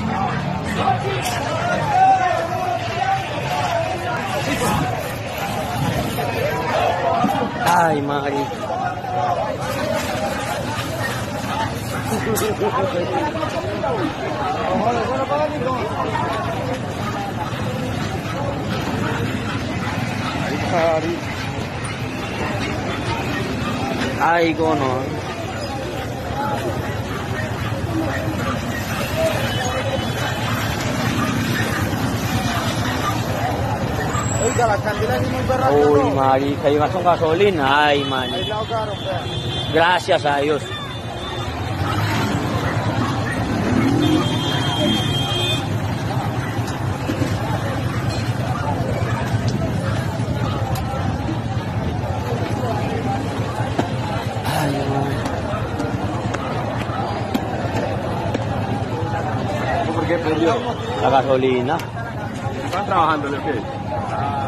Ay, Mari. Ay, cono. Oiga, la candela es muy barata. Uy, marica, ¿y con gasolina? Ay, man. Gracias a Dios. Ay, man. ¿Por qué perdió? La gasolina. ¿Están trabajando en el qué?